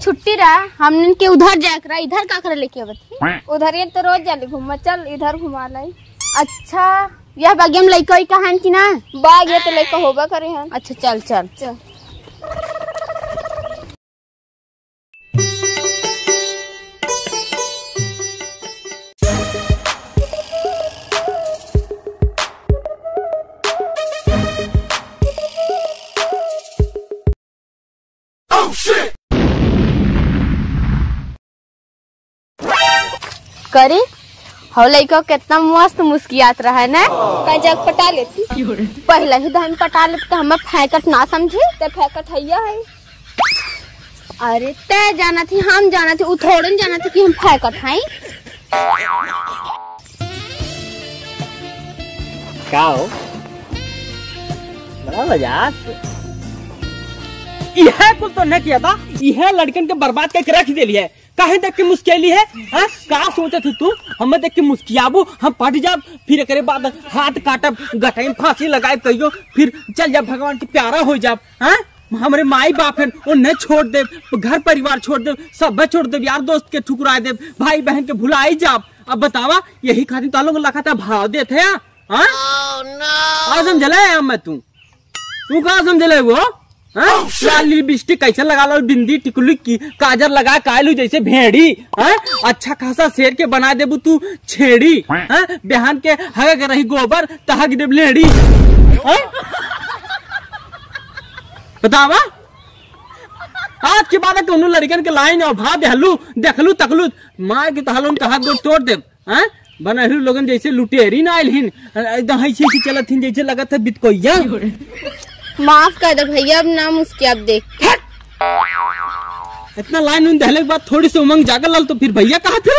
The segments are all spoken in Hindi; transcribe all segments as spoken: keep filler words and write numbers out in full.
छुट्टी रहा हमने के उधर जाए रहा, इधर का करे लेके आवत उधर ये तो रोज जाले घूम, चल इधर घुमा लाई। अच्छा यह बागेम लइका ही कहान की ना बाग ये तो लइका होबा करे हैं। अच्छा चल चल चल करे हो लइका कितना मस्त मुस्कियात रहा है ना, का जग पटा लेती पहले ही धन पटा ले तो हमें फेंकट ना समझे ते फेंकट हैया है। अरे ते जाना थी हम जाना थी उथोड़न जाना थी कि हम फेंकट हैं। क्या हो बड़ा मजाक यह कुल तो न किया था, यह लड़कन के बर्बाद करके रख दे लिया है। काहे देख के मुस्किली है हाँ? का सोचे थे तू हमें देख के मुस्कियाबू हम पट जाब फिर करे बाद हाथ काटब गटाई फांसी लगाए कहियो फिर चल जाब भगवान के प्यारा हो जाब हाँ? हमारे माई बाप है उन्हें छोड़ दे घर परिवार छोड़ दे सब छोड़ दे यार दोस्त के ठुकरा दे भाई बहन के भुलाई जाब। अब बतावा यही खातिर तो लोग लखा था भाव देते हैं हाँ? आ समझले मैं तू तू कहा समझले वो लाल लिपस्टिक कैसे लगा लो बिंदी टिकुली की काजर लगा कायलू जैसे भेड़ी है? अच्छा खासा शेर के बना देबू तू छेड़ी है? बिहान के हग रही गोबर तहग देब लेड़ी बतावा आज के बाद कौन लड़कन के लाइन और भाव देहलू देखलू तकलू मार के तहलों का हाथ गोड़ तोड़ देब बनहलू लोगन जैसे लुटेरी ना आइल एकदम ऐसी ऐसी चलत हिन जैसे लगत है बितकोइया। माफ कर दो भैया अब ना मुस्की आप देख इतना लाइन उन दहले के बाद थोड़ी सी उमंग जाकर लाल तो फिर भैया कहा थे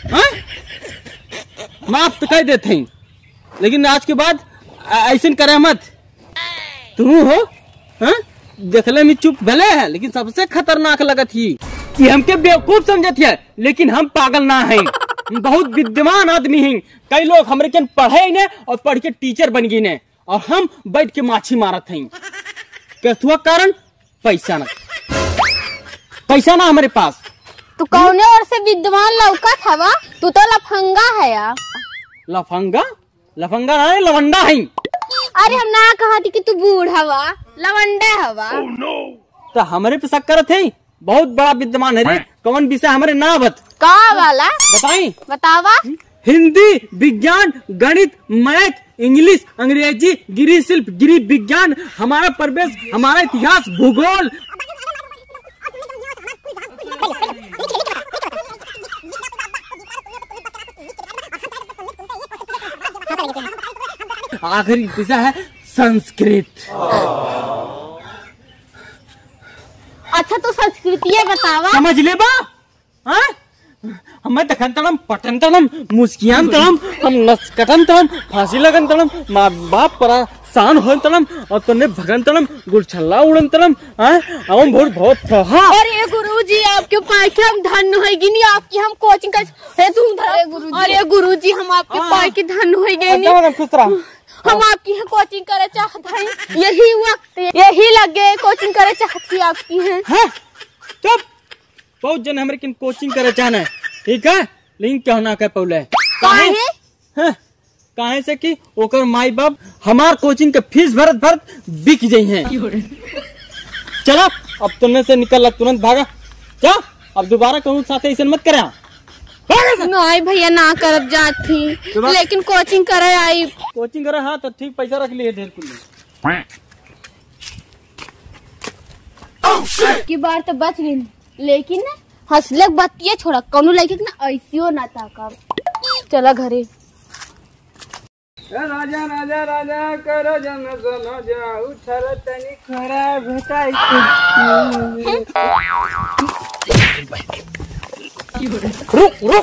माफ तो कह देते हैं लेकिन आज के बाद ऐसे करे मत तू हो हा? देखले में चुप भले है लेकिन सबसे खतरनाक लगत ही कि हमके बेवकूफ समझत है लेकिन हम पागल ना हैं बहुत विद्यमान आदमी हैं। कई लोग हमारे के पढ़े ने और पढ़ के टीचर बन गई ने और हम बैठ के माछी मारत हैं क्या कारण पैसा ना पैसा ना हमारे पास। तू कौने और से विद्वान लौका था वा? तू तो लफंगा है यार। लफंगा लफंगा ना लवंडा है। अरे हम ना कहा थी कि तू बूढ़ हवा लवंडा हवा oh, no. तो हमारे पे शक करत है बहुत बड़ा विद्वान है रे कौन विषय हमारे ना बत का वाला बताई बतावा। हिंदी विज्ञान गणित मैथ इंग्लिश अंग्रेजी गिरी शिल्प गिरी विज्ञान हमारा प्रवेश हमारा इतिहास भूगोल आखिरी विषय है संस्कृत। अच्छा तो संस्कृति बतावा समझ ले बा हाँ? हमें दखन तड़म पटन तड़म मुस्कियान तड़म हम लस्कटन तड़म फांसी लगन तड़म माँ बाप परा सान हो तड़म और तुमने भगन तड़म गुलछल्ला उड़न तड़म हम बहुत बहुत अरे गुरुजी आपके पास के हम धन होगी नहीं आपकी हम कोचिंग कर तुम अरे गुरुजी हम आपके पास की धन होगी खुश रहा हम आपकी है कोचिंग करे चाहते हैं यही वक्त यही लगे कोचिंग करे चाहती आपकी है चुप बहुत जन हमारे किन कोचिंग करे चाहना है ठीक है लेकिन क्या होना कह पौले काहे काहे से कि ओकर माई बाप हमार कोचिंग के फीस भरत भरत बिक जाई हैं। चलो अब तुमने से निकल तुरंत भागा जा अब दोबारा कहूँ साथ ऐसे मत करा नहीं भैया ना करब जात थी लेकिन कोचिंग करे आई कोचिंग करे हाँ तो ठीक पैसा रख लिए ढेर कुल की बार तो बच गई लेकिन हंसलक बतिया छोड़ा कौनो लड़के ना ऐसियो ना ताकब चला घरे। राजा राजा राजा करो जन सुनो जा उठल तनी खरा भेटाई रुक रुक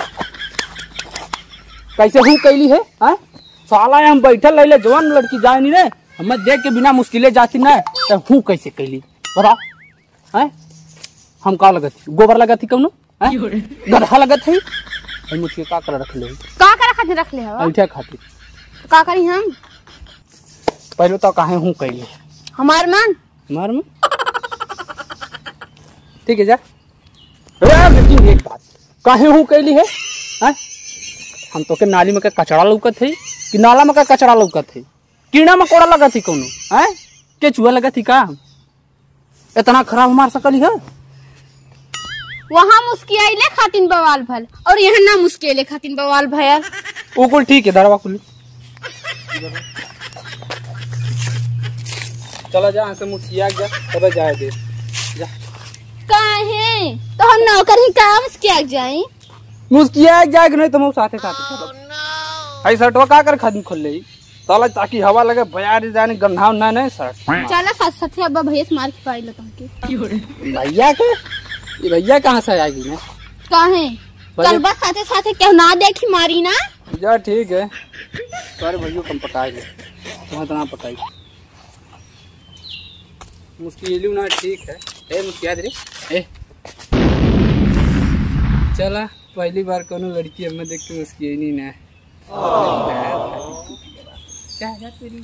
कैसे हूँ कैली है आ? साला हम बैठल रहे जवान लड़की जाए नहीं रे हमें देख के बिना मुश्किले जाती ना तो हूँ कैसे कैली बताओ है हम का लगत गोबर लगत थी कौनो गधा लगत है मुझे का कर रख ले का कर खातिर रख ले हवा ऐठे खातिर का करी हम पहले तो काहे हूँ कैली हमार मन हमार मन ठीक है जा यार लेकिन एक बात काहे हूँ कैली है आ? हम तो के नाली में का कचरा लौकत है कि नाला में का कचरा लौकत है कीड़ा मकोड़ा लगा थी कोनो है के चूहा लगा थी का इतना खराब मार सकली है। वहाँ मुस्कियाइले खातिन बवाल भल और यहाँ ना मुस्कियाइले खातिन बवाल भयल। वो कुल ठीक है दरवा कुल चला जा से मुस्किया जा तब जाए दे जा काहे तो हम नौकर ही काम मुस्किया जाए मुस्किया जाए नहीं तो मैं साथे साथे आई शर्टवा का कर खरीद खोल ले साला ताकि हवा लगे बयार जाने गंधा ना नहीं शर्ट चला साथ साथे अब भैया से मार के पाई लो तुमके भैया के ये भैया कहाँ से आएगी ना काहे कल बस साथे साथे क्यों ना देखी मारी ना जा ठीक है सारे भैया कम पकाएंगे तुम्हें तो ना पकाई मुश्किल ना ठीक है ए मुस्किया रे ए चला पहली बार कोनो लड़की हमें देख के मुस्किया नहीं ना क्या है तेरी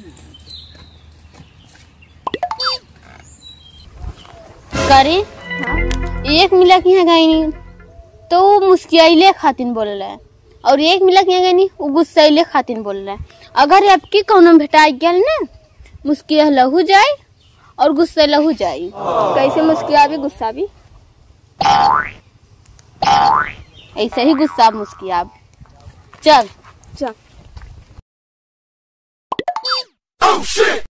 करे एक मिला की यहाँ गई नहीं तो वो मुस्कियाइले खातिन बोल रहा है और एक मिला की यहाँ गई नहीं वो गुस्साइले खातिन बोल रहा है। अगर आपकी कौन भेटा गया ना मुस्किया लहू जाए और गुस्सा लहू जाए कैसे मुस्किया भी गुस्सा भी ऐसे ही गुस्सा मुस्किया चल चल oh, shit!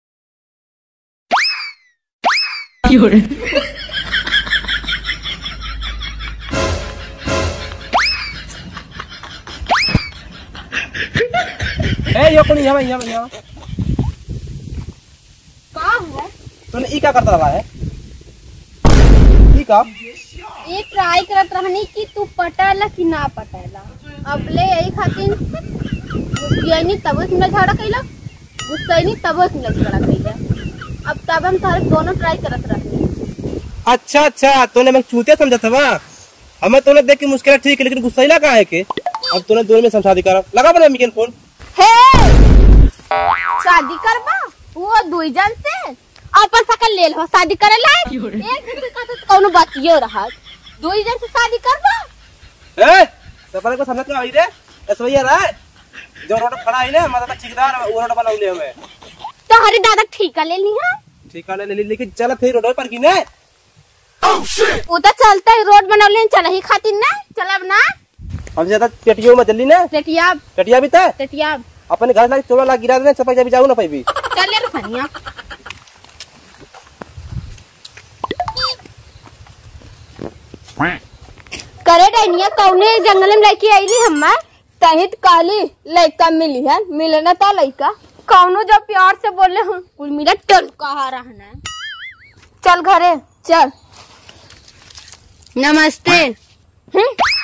ए यो कोनी यहाँ यहाँ यहाँ का है तूने ई क्या करता रहा है ई का ये ट्राई करत रहनी कि तू पटाला कि ना पटाला अब ले यही खातिर मुस्किया नहीं तब मिला झगड़ा कैला गुस्सा नहीं तब मिला झगड़ा कैला अब तब हम तारे दोनों ट्राई करत रहनी। अच्छा अच्छा तूने मैं चूतिया समझा था वाह हमें तूने देख के मुश्किल ठीक है लेकिन गुस्सा ही लगा है के अब तूने दोनों में समझा दी करा लगा बना मिकन फोन हे शादी करबा वो दुई जन से अपन सकल ले लो शादी करे लायक एक दूसरे का तो कोनो बात यो रहा दुई जन से शादी करबा ए सपने को समझ में आई रे ऐसा रहा है जो रोड खड़ा है ना मतलब ठेकेदार वो रोड बनाउले हमें तो हरी दादा ठेका ले ली है ठेका ले ले लेकिन चल फिर रोड पर की ने वो तो चलता है रोड बनौले चल ही खातिर ना चलब ना हम ज्यादा टेटियो में चली ना टेटिया टेटिया भी था टेटिया अपने घर लाके चोला लाग गिरा देना सब जब जाऊ ना पाई चल ले रखनिया करे डनिया कौने जंगल में लेके आईली हम्मा तहित काली लड़का मिली है मिलना था लड़का कौनो जब प्यार से बोले हूँ कुल मिला टल कहा रहना चल घरे चल नमस्ते हम्म